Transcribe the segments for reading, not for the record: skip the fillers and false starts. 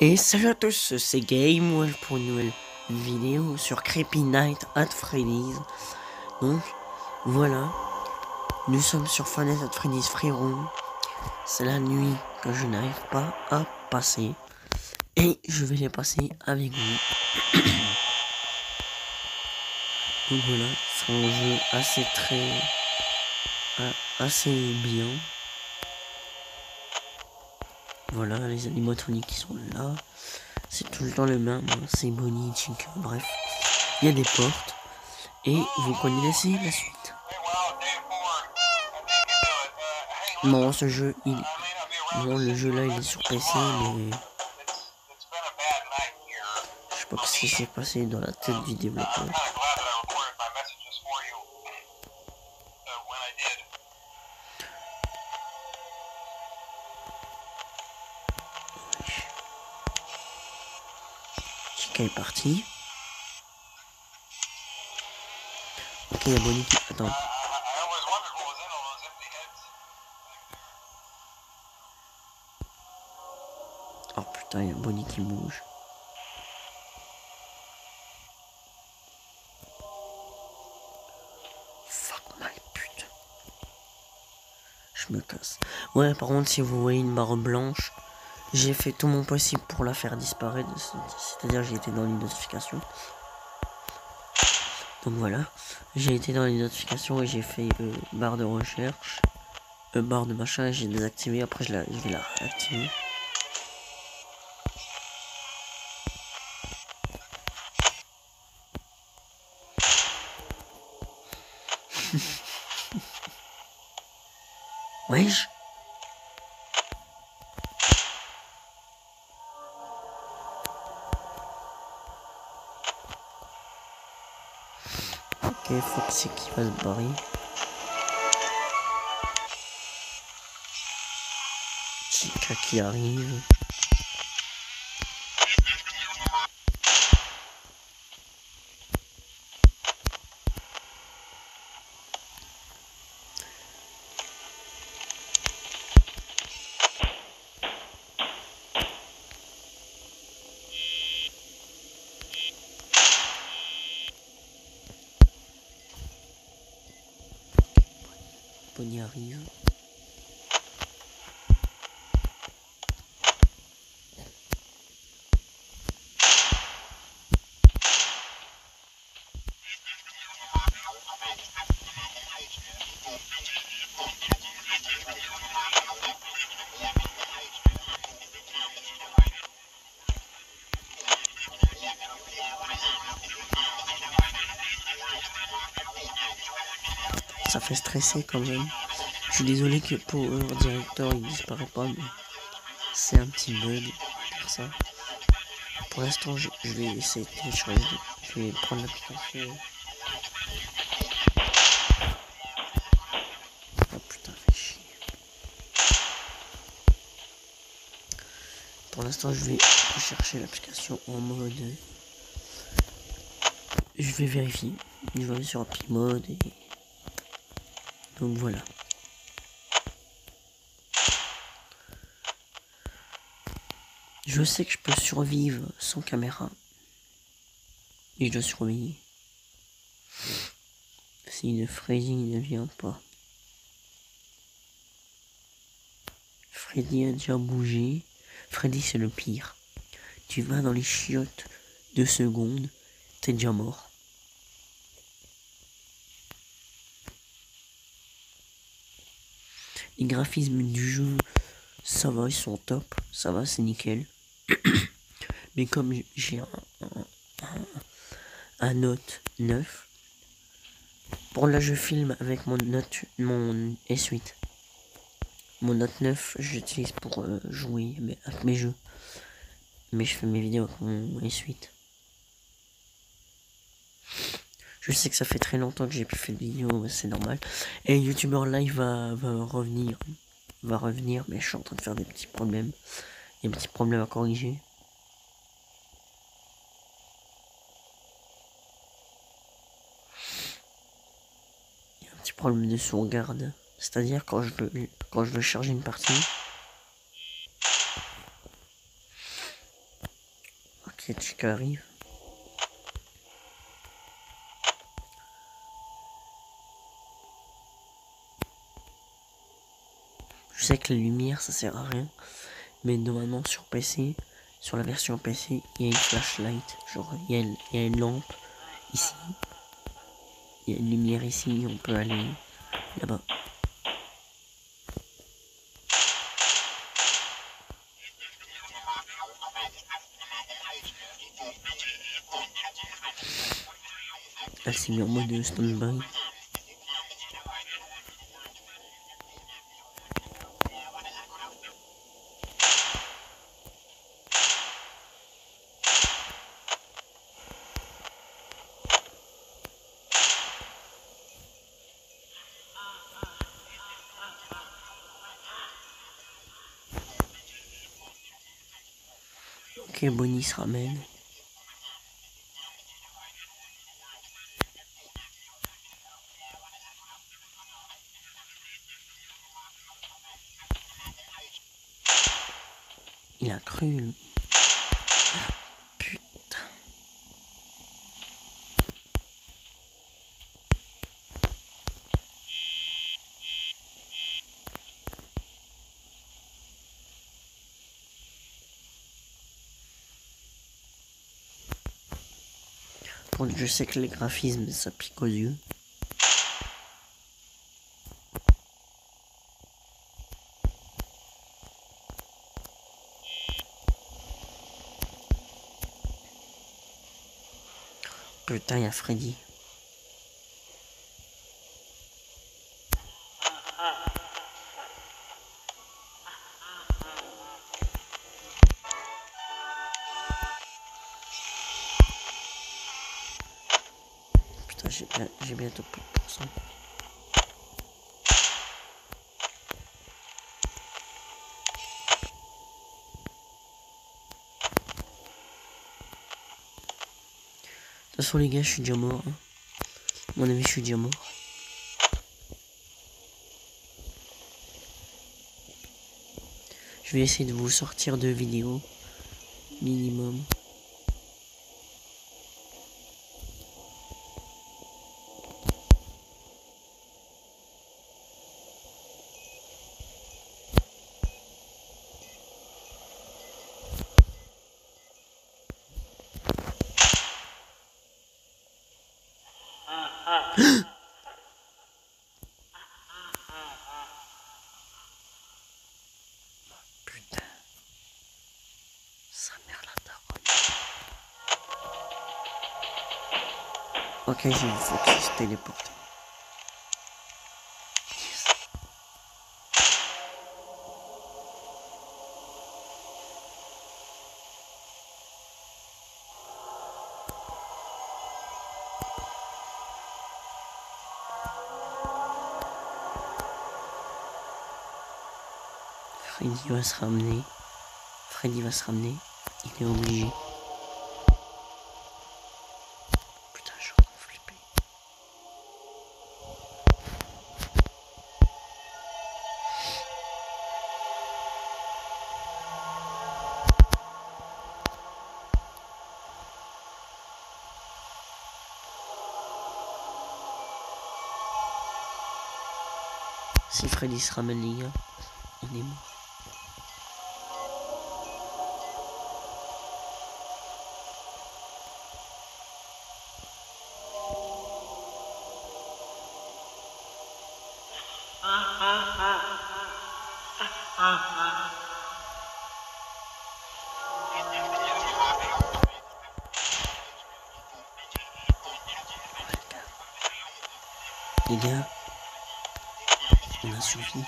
Et salut à tous, c'est GameWolf pour une nouvelle vidéo sur Creepy Night at Freddy's. Donc, voilà, nous sommes sur Five Nights at Freddy's Free Roam. C'est la nuit que je n'arrive pas à passer. Et je vais les passer avec vous. Donc voilà, c'est un jeu assez bien. Voilà, les animatroniques qui sont là. C'est tout le temps le même, hein. C'est Bonnie, Chica, bref. Il y a des portes. Et vous connaissez la suite. Non, ce jeu, non, le jeu là, il est sur PC, mais je sais pas ce qui s'est passé dans la tête du développeur. Chica est parti. Ok, il y a Bonnie qui... Attends. Oh putain, il y a Bonnie qui bouge. Fuck my pute. Je me casse. Ouais, par contre, si vous voyez une barre blanche, j'ai fait tout mon possible pour la faire disparaître. C'est-à-dire, j'ai été dans les notifications. Donc voilà, j'ai été dans les notifications et j'ai fait barre de recherche, barre de machin, et j'ai désactivé. Après, je vais la réactiver. Wesh. Ok, Foxy qui va se barrer. Chica qui arrive. Bonnie arrive. Ça fait stresser quand même. Je suis désolé que pour Director il disparaît pas, mais c'est un petit bug pour ça. Pour l'instant, je vais essayer de télécharger. Je vais prendre l'application. Oh putain, fait chier. Pour l'instant, je vais chercher l'application en mode. Je vais vérifier. Je vais aller sur Happy Mode et. Donc voilà. Je sais que je peux survivre sans caméra. Et je dois surveiller. Si le Freddy ne vient pas. Freddy a déjà bougé. Freddy c'est le pire. Tu vas dans les chiottes 2 secondes, t'es déjà mort. Les graphismes du jeu, ça va, ils sont top. Ça va, c'est nickel. Mais comme j'ai un Note 9, pour là je filme avec mon S8. Mon Note 9, j'utilise pour jouer avec mes jeux. Mais je fais mes vidéos avec mon S8. Je sais que ça fait très longtemps que j'ai plus fait de vidéos, c'est normal. Et YouTuber Live va revenir. Mais je suis en train de faire des petits problèmes. Il y a des petits problèmes à corriger. Il y a un petit problème de sauvegarde. C'est-à-dire quand je veux charger une partie. Ok, Chica arrive. Je sais que la lumière ça sert à rien, mais normalement sur PC, sur la version PC, il y a une flashlight, genre il y a une lampe ici, il y a une lumière ici, on peut aller là-bas. Elle s'est mise en mode stand-by. Ok, Bonnie se ramène. Il a cru, lui. Putain. Bon, je sais que les graphismes, ça pique aux yeux. Putain, il y a Freddy. Putain, j'ai bientôt plus de pourcent. De toute façon, les gars, je suis déjà mort. Hein. À mon avis, je suis déjà mort. Je vais essayer de vous sortir 2 vidéos. Minimum. Putain. Sa mère la daronne. Ok, j'ai vu, faut qu'il se téléporte. Freddy va se ramener. Freddy va se ramener. Il est obligé. Putain, je suis en train de flipper. Si Freddy se ramène, les gars, on est mort. Les gars, on a survécu.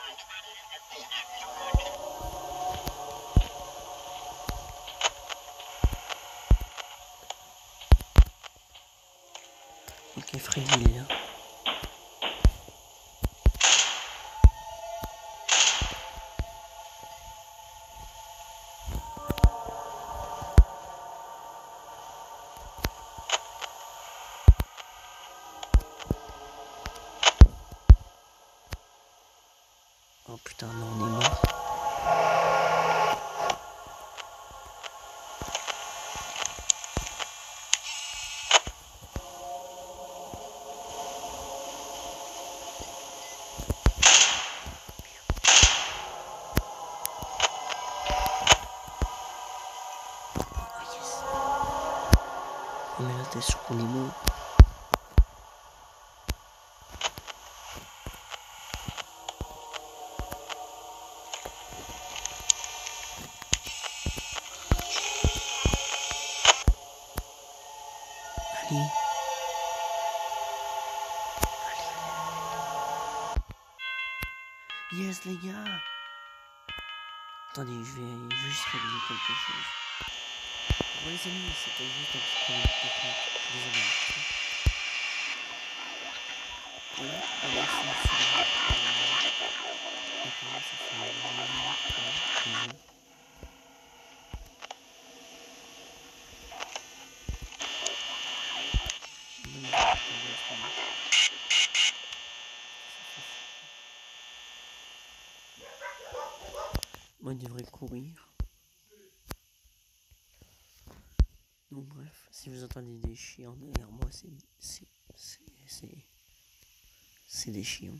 Ok, Freddy il est là. Oh putain, non, on est mort. Mais là, t'es sûr qu'on est mort. Allez. Yes, les gars. Attendez, je vais juste régler quelque chose. Bon, les amis, c'était juste un petit problème technique. Désolé. Voilà, on a fini sur le d'accord, ça fait un moment. Moi, il devrait courir. Donc bref, si vous entendez des chiens derrière moi, c'est des chiens.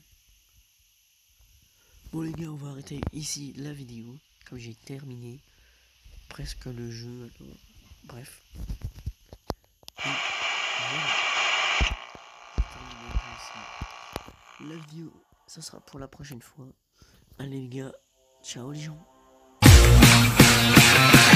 Bon les gars, on va arrêter ici la vidéo, comme j'ai terminé presque le jeu, alors bref. Et voilà. La vidéo, ça sera pour la prochaine fois. Allez les gars, ciao les gens.